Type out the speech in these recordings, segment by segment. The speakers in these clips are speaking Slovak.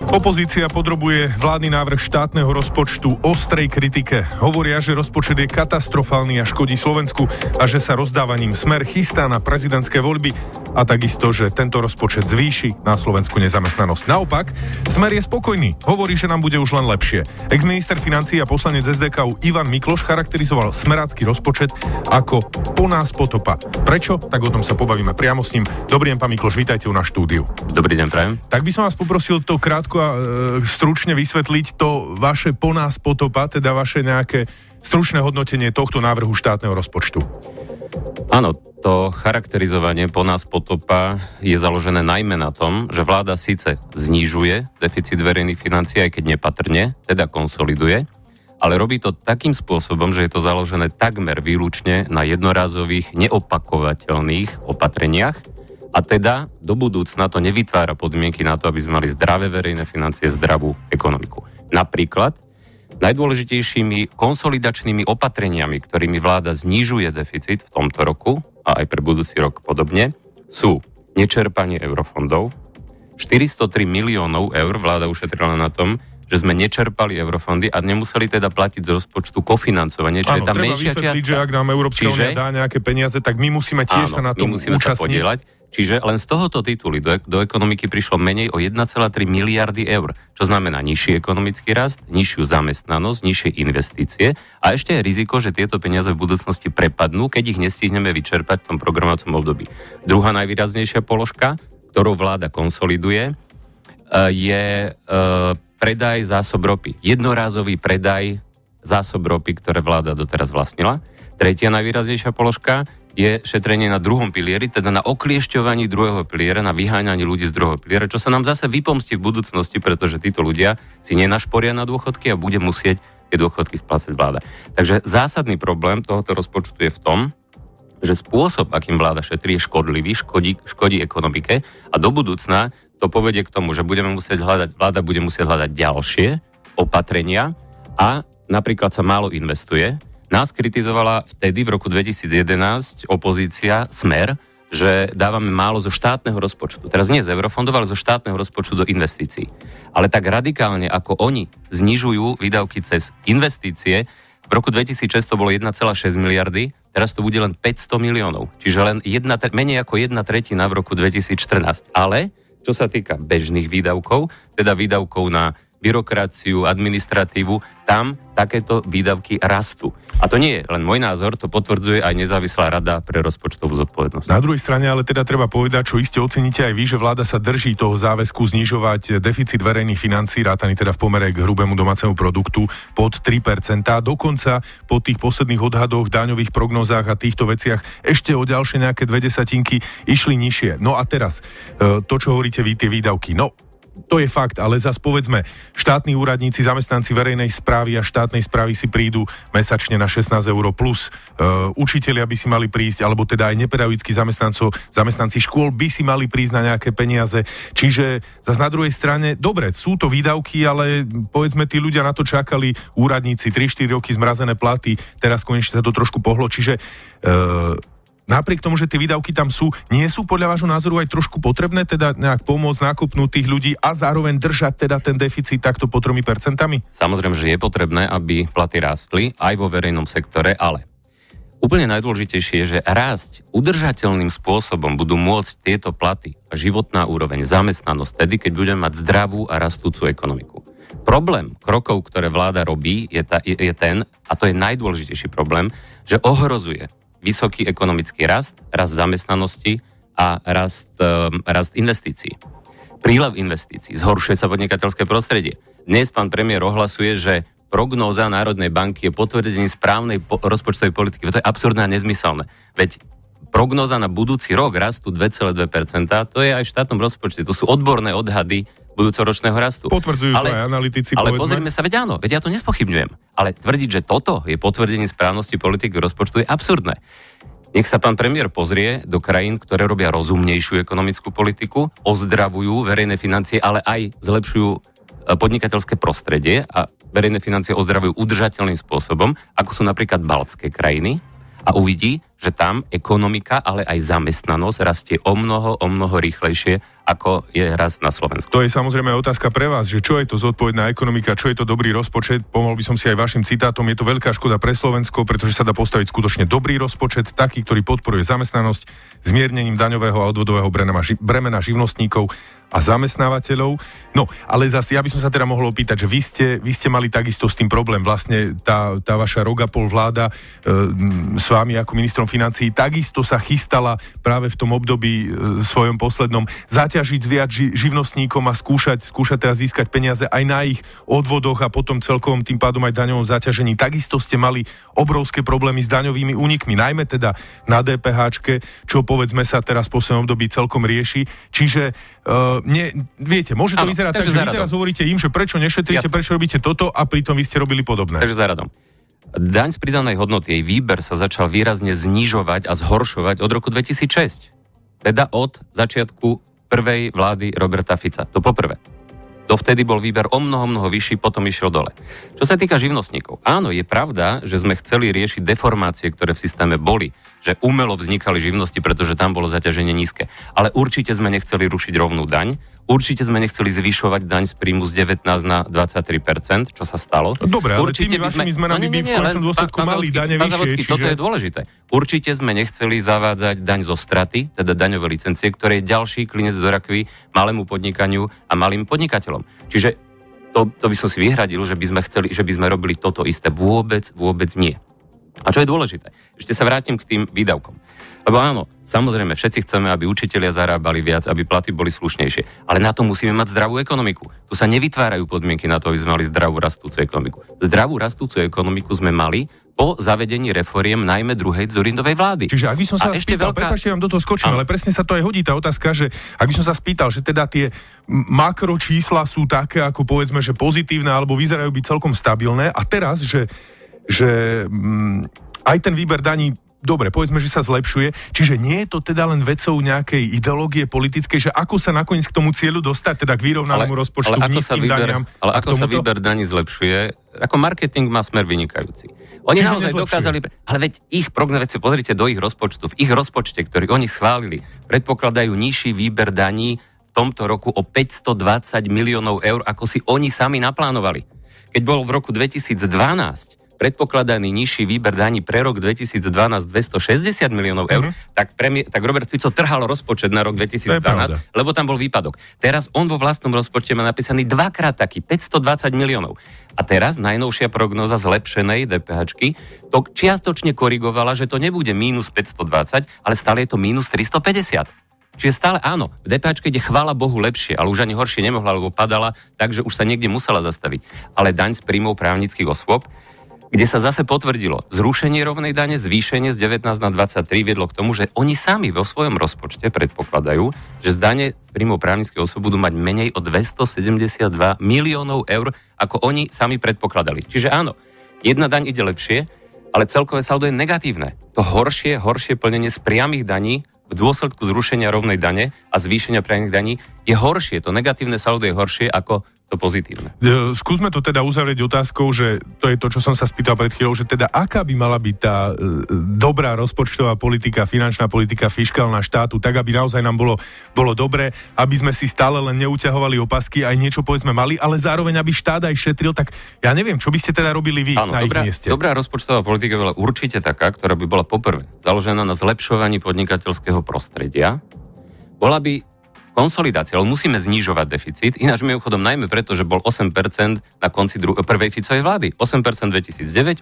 Opozícia podrobuje vládny návrh štátneho rozpočtu ostrej kritike. Hovoria, že rozpočet je katastrofálny a škodí Slovensku a že sa rozdávaním Smer chystá na prezidentské voľby a takisto, že tento rozpočet zvýši na Slovensku nezamestnanosť. Naopak, Smer je spokojný. Hovorí, že nám bude už len lepšie. Ex-minister financií a poslanec SDK Ivan Mikloš charakterizoval smerácky rozpočet ako po nás potopa. Prečo? Tak o tom sa pobavíme priamo s ním. Dobrý deň, pán Mikloš, vítajte u nás štúdiu. Dobrý deň, prajem. Tak by som vás poprosil to krátko a stručne vysvetliť to vaše po nás potopa, teda vaše nejaké stručné hodnotenie tohto návrhu štátneho rozpočtu. Áno, to charakterizovanie po nás potopa je založené najmä na tom, že vláda síce znižuje deficit verejných financií, aj keď nepatrne, teda konsoliduje, ale robí to takým spôsobom, že je to založené takmer výlučne na jednorázových, neopakovateľných opatreniach, a teda do budúcna to nevytvára podmienky na to, aby sme mali zdravé verejné financie, zdravú ekonomiku. Napríklad najdôležitejšími konsolidačnými opatreniami, ktorými vláda znižuje deficit v tomto roku a aj pre budúci rok podobne, sú nečerpanie eurofondov. 403 miliónov eur vláda ušetrila na tom, že sme nečerpali eurofondy a nemuseli teda platiť z rozpočtu kofinancovanie, čo je tá menšia čiastka. Áno, treba vysvetliť, že ak nám Európska únia dá nejaké peniaze, tak my musíme tiež sa na tom účastniť. Čiže len z tohoto titulu do ekonomiky prišlo menej o 1,3 miliardy eur, čo znamená nižší ekonomický rast, nižšiu zamestnanosť, nižšie investície a ešte je riziko, že tieto peniaze v budúcnosti prepadnú, keď ich nestihneme vyčerpať v tom programovacom období. Druhá najvýraznejšia položka, ktorou vláda konsoliduje, je predaj zásob ropy. Jednorázový predaj zásob ropy, ktoré vláda doteraz vlastnila. Tretia najvýraznejšia položka je šetrenie na druhom pilieri, teda na okliešťovaní druhého piliera, na vyháňaní ľudí z druhého piliera, čo sa nám zase vypomstí v budúcnosti, pretože títo ľudia si nenašporia na dôchodky a bude musieť tie dôchodky splácať vláda. Takže zásadný problém tohoto rozpočtu je v tom, že spôsob, akým vláda šetrí, je škodlivý, škodí ekonomike a do budúcna to povedie k tomu, že vláda bude musieť hľadať ďalšie opatrenia a napríklad sa málo investuje. Nás kritizovala vtedy, v roku 2011, opozícia, Smer, že dávame málo zo štátneho rozpočtu. Teraz nie z eurofondov, ale zo štátneho rozpočtu do investícií. Ale tak radikálne, ako oni znižujú výdavky cez investície, v roku 2006 to bolo 1,6 miliardy, teraz to bude len 500 miliónov. Čiže len menej ako 1/3 v roku 2014. Ale čo sa týka bežných výdavkov, teda výdavkov na byrokraciu, administratívu, tam takéto výdavky rastú. A to nie je len môj názor, to potvrdzuje aj nezávislá rada pre rozpočtovú zodpovednosť. Na druhej strane ale teda treba povedať, čo iste oceníte aj vy, že vláda sa drží toho záväzku znižovať deficit verejných financií, rátaný teda v pomere k hrubému domácemu produktu pod 3%. Dokonca po tých posledných odhadoch, daňových prognózach a týchto veciach ešte o ďalšie nejaké 0,2 išli nižšie. No a teraz, to, čo hovoríte vy, tie výdavky, no to je fakt, ale zas povedzme, štátni úradníci, zamestnanci verejnej správy a štátnej správy si prídu mesačne na 16 eur plus. Učitelia by si mali prísť, alebo teda aj nepedagogickí zamestnanci škôl by si mali prísť na nejaké peniaze. Čiže zas na druhej strane, dobre, sú to výdavky, ale povedzme, tí ľudia na to čakali, úradníci, 3-4 roky zmrazené platy, teraz konečne sa to trošku pohlo. Čiže napriek tomu, že tie výdavky tam sú, nie sú podľa vášho názoru aj trošku potrebné, teda nejak pomôcť nakopnúť tých ľudí a zároveň držať teda ten deficit takto po 3%? Samozrejme, že je potrebné, aby platy rástli aj vo verejnom sektore, ale úplne najdôležitejšie je, že rásť udržateľným spôsobom budú môcť tieto platy a životná úroveň, zamestnanosť, tedy keď budeme mať zdravú a rastúcu ekonomiku. Problém krokov, ktoré vláda robí, je ten, a to je najdôležitejší problém, že ohrozuje vysoký ekonomický rast zamestnanosti a rast investícií. Prílev investícií, zhoršuje sa podnikateľské prostredie. Dnes pán premiér ohlasuje, že prognóza Národnej banky je potvrdením správnej rozpočtovej politiky. To je absurdné a nezmyselné. Veď prognóza na budúci rok rastu 2,2%, to je aj v štátnom rozpočte. To sú odborné odhady budúcoročného rastu. Potvrdzujú to aj analytici, ale pozrime sa, veď áno, veď ja to nespochybňujem. Ale tvrdiť, že toto je potvrdenie správnosti politiky rozpočtu, je absurdné. Nech sa pán premiér pozrie do krajín, ktoré robia rozumnejšiu ekonomickú politiku, ozdravujú verejné financie, ale aj zlepšujú podnikateľské prostredie a verejné financie ozdravujú udržateľným spôsobom, ako sú napríklad baltské krajiny, a uvidí, že tam ekonomika, ale aj zamestnanosť rastie o mnoho rýchlejšie, ako je rast na Slovensku. To je samozrejme otázka pre vás, že čo je to zodpovedná ekonomika, čo je to dobrý rozpočet. Pomohol by som si aj vašim citátom, je to veľká škoda pre Slovensko, pretože sa dá postaviť skutočne dobrý rozpočet, taký, ktorý podporuje zamestnanosť, zmiernením daňového a odvodového bremena živnostníkov a zamestnávateľov. No, ale zase ja by som sa teda mohol opýtať, že vy ste mali takisto s tým problém. Vlastne tá vaša rok a pol vláda s vami ako ministrom financií takisto sa chystala práve v tom období svojom poslednom zaťažiť viac živnostníkom a skúšať teraz získať peniaze aj na ich odvodoch a potom celkovom tým pádom aj daňovom zaťažení. Takisto ste mali obrovské problémy s daňovými únikmi, najmä teda na DPH-čke, čo povedzme sa teraz v poslednom období celkom rieši. Čiže viete, môže to vyzerať tak, že vy teraz hovoríte im, že prečo nešetríte, prečo robíte toto a pritom vy ste robili podobné. Takže záradom. Daň z pridanej hodnoty, jej výber sa začal výrazne znižovať a zhoršovať od roku 2006. Teda od začiatku prvej vlády Roberta Fica. To poprvé. Dovtedy bol výber o mnoho vyšší, potom išiel dole. Čo sa týka živnostníkov, áno, je pravda, že sme chceli riešiť deformácie, ktoré v systéme boli, že umelo vznikali živnosti, pretože tam bolo zaťaženie nízke. Ale určite sme nechceli rušiť rovnú daň, určite sme nechceli zvyšovať daň z príjmu z 19 na 23%, čo sa stalo. Dobre, ale určite tými vašimi zmenami by v konečnom dôsledku mali dane vyššie. Toto je dôležité. Určite sme nechceli zavádzať daň zo straty, teda daňové licencie, ktoré je ďalší klinec do rakvy malému podnikaniu a malým podnikateľom. Čiže to by som si vyhradil, že by sme chceli, že by sme robili toto isté. Vôbec nie. A čo je dôležité? Ešte sa vrátim k tým výdavkom. Lebo áno, samozrejme, všetci chceme, aby učitelia zarábali viac, aby platy boli slušnejšie. Ale na to musíme mať zdravú ekonomiku. Tu sa nevytvárajú podmienky na to, aby sme mali zdravú rastúcu ekonomiku. Zdravú rastúcu ekonomiku sme mali po zavedení reforiem najmä druhej Dzurindovej vlády. Čiže ak by som sa spýtal, prepáčte, vám do toho skočím, ale presne sa to aj hodí tá otázka, že ak by som sa spýtal, že teda tie makročísla sú také, ako povedzme, že pozitívne, alebo vyzerajú byť celkom stabilné a teraz, že aj ten výber daní, dobre, povedzme, že sa zlepšuje, čiže nie je to teda len vecou nejakej ideológie politickej, že ako sa nakoniec k tomu cieľu dostať, teda k vyrovnanému rozpočtu, k nízkym daniam. Ale ako sa výber daní zlepšuje, ako marketing má smer vynikajúci. Oni naozaj dokázali, ale veď ich prognozy, pozrite do ich rozpočtu, v ich rozpočte, ktorý oni schválili, predpokladajú nižší výber daní v tomto roku o 520 miliónov eur, ako si oni sami naplánovali. Keď bol v roku 2012 predpokladaný nižší výber daní pre rok 2012 260 miliónov eur, tak Robert Fico trhal rozpočet na rok 2012, lebo tam bol výpadok. Teraz on vo vlastnom rozpočte má napísaný dvakrát taký, 520 miliónov. A teraz najnovšia prognóza zlepšenej DPH-čky to čiastočne korigovala, že to nebude mínus 520, ale stále je to mínus 350. Čiže stále áno, v DPH-čke ide chvála Bohu lepšie, ale už ani horšie nemohla, lebo padala, takže už sa niekde musela zastaviť. Ale daň z príjmov právnických osôb, kde sa zase potvrdilo zrušenie rovnej dane, zvýšenie z 19 na 23 viedlo k tomu, že oni sami vo svojom rozpočte predpokladajú, že z dane z príjmov právnických osôb budú mať menej o 272 miliónov eur, ako oni sami predpokladali. Čiže áno, jedna daň ide lepšie, ale celkové saldo je negatívne. To horšie plnenie z priamych daní v dôsledku zrušenia rovnej dane a zvýšenia priamych daní je horšie. To negatívne saldo je horšie ako to pozitívne. Skúsme to teda uzavrieť otázkou, že to je to, čo som sa spýtal pred chvíľou, že teda aká by mala byť tá dobrá rozpočtová politika, finančná politika, fiškálna štátu, tak aby naozaj nám bolo dobre, aby sme si stále len neuťahovali opasky, aj niečo povedzme mali, ale zároveň aby štát aj šetril, tak ja neviem, čo by ste teda robili vy na ich mieste. Dobrá rozpočtová politika bola určite taká, ktorá by bola poprvé založená na zlepšovaní podnikateľského prostredia. Bola by konsolidácia, ale musíme znižovať deficit, ináč mimochodom najmä preto, že bol 8% na konci prvej Ficovej vlády. 8% 2009, 8%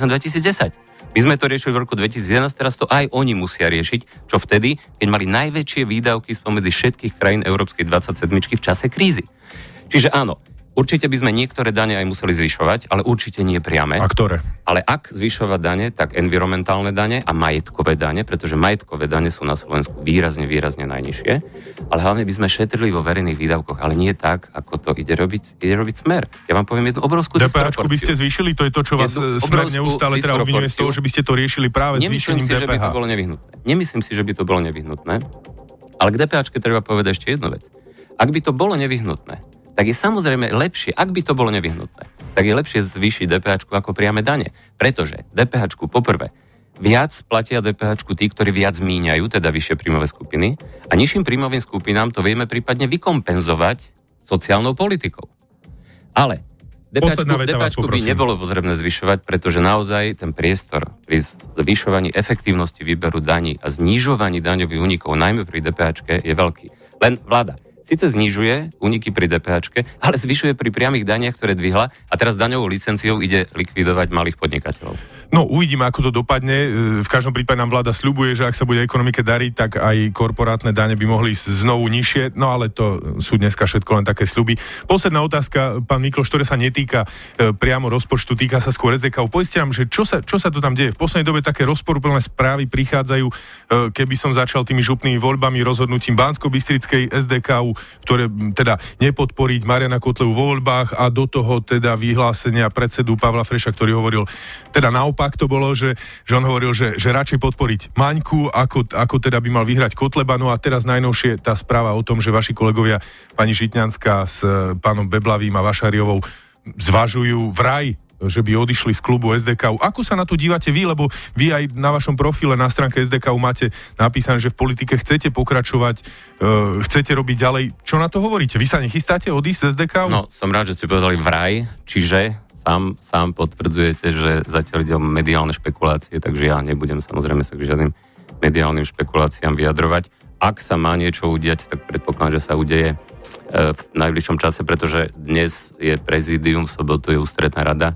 2010. My sme to riešili v roku 2011, teraz to aj oni musia riešiť, čo vtedy, keď mali najväčšie výdavky spomedzi všetkých krajín Európskej 27 v čase krízy. Čiže áno, určite by sme niektoré dane aj museli zvyšovať, ale určite nie priame. A ktoré? Ale ak zvyšovať dane, tak environmentálne dane a majetkové dane, pretože majetkové dane sú na Slovensku výrazne najnižšie, ale hlavne by sme šetrili vo verejných výdavkoch, ale nie tak, ako to ide robiť Smer. Ja vám poviem jednu obrovskú disproporciu. DPH by ste zvýšili? To je to, čo vás Smer neustále teda obviňuje z toho, že by ste to riešili práve zvýšením DPH. Nemyslím si, že by to bolo nevyhnutné. Ale k DPH-čke treba povedať ešte jednu vec. Ak by to bolo nevyhnutné, tak je samozrejme lepšie, ak by to bolo nevyhnutné, tak je lepšie zvýšiť DPH-čku ako priame dane. Pretože DPH-čku poprvé viac platia DPH-čku tí, ktorí viac míňajú, teda vyššie príjmové skupiny, a nižším príjmovým skupinám to vieme prípadne vykompenzovať sociálnou politikou. Ale DPH-čku by nebolo potrebné zvyšovať, pretože naozaj ten priestor pri zvyšovaní efektívnosti výberu daní a znižovaní daňových únikov, najmä pri DPH-čke, je veľký. Len vláda síce znižuje úniky pri DPH-čke, ale zvyšuje pri priamych daniach, ktoré dvihla, a teraz daňovou licenciou ide likvidovať malých podnikateľov. No, uvidíme, ako to dopadne. V každom prípade nám vláda sľubuje, že ak sa bude ekonomike dariť, tak aj korporátne dane by mohli ísť znovu nižšie. No ale to sú dneska všetko len také sľuby. Posledná otázka, pán Mikloš, ktorá sa netýka priamo rozpočtu, týka sa skôr SDK. Povedzte nám, že čo sa to tam deje? V poslednej dobe také rozporuplné správy prichádzajú, keby som začal tými župnými voľbami, rozhodnutím Banskobystrickej SDK, ktoré teda nepodporiť Mariana Kotlebu vo voľbách, a do toho teda vyhlásenia predsedu Pavla Freša, ktorý hovoril, teda naopak to bolo, že on hovoril, že radšej podporiť Maňku, ako teda by mal vyhrať Kotleba. No a teraz najnovšie tá správa o tom, že vaši kolegovia, pani Žitňanská s pánom Beblavým a Vašariovou, zvažujú vraj, že by odišli z klubu SDK. Ako sa na to dívate vy? Lebo vy aj na vašom profile na stránke SDK máte napísané, že v politike chcete pokračovať, chcete robiť ďalej. Čo na to hovoríte? Vy sa nechystáte odísť z SDK? No, som rád, že ste povedali vraj, čiže sám potvrdzujete, že zatiaľ ide o mediálne špekulácie, takže ja nebudem samozrejme sa k žiadnym mediálnym špekuláciám vyjadrovať. Ak sa má niečo udiať, tak predpokladám, že sa udeje v najbližšom čase, pretože dnes je prezídium, v sobotu je ústredná rada.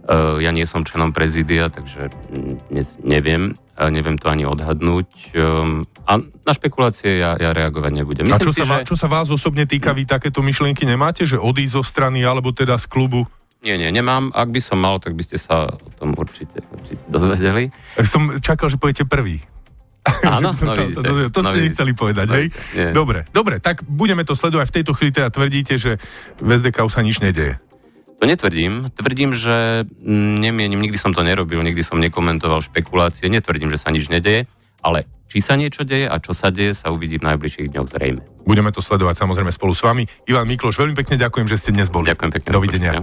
Ja nie som členom prezídia, takže dnes neviem to ani odhadnúť. A na špekulácie ja reagovať nebudem. Myslím čo sa vás osobne týka, vy takéto myšlienky nemáte, že odísť zo strany alebo teda z klubu? Nie, nemám. Ak by som mal, tak by ste sa o tom určite dozvedeli. Som čakal, že poviete prvý. Áno, to ste nechceli povedať, hej? Dobre, tak budeme to sledovať. V tejto chvíli teda tvrdíte, že v SDK sa nič nedeje. To netvrdím. Tvrdím, že nemienim, nikdy som to nerobil, nikdy som nekomentoval špekulácie, netvrdím, že sa nič nedeje, ale či sa niečo deje a čo sa deje, sa uvidí v najbližších dňoch zrejme. Budeme to sledovať samozrejme spolu s vami. Ivan Mikloš, veľmi pekne ďakujem, že ste dnes boli. Ďakujem pekne. Dovidenia.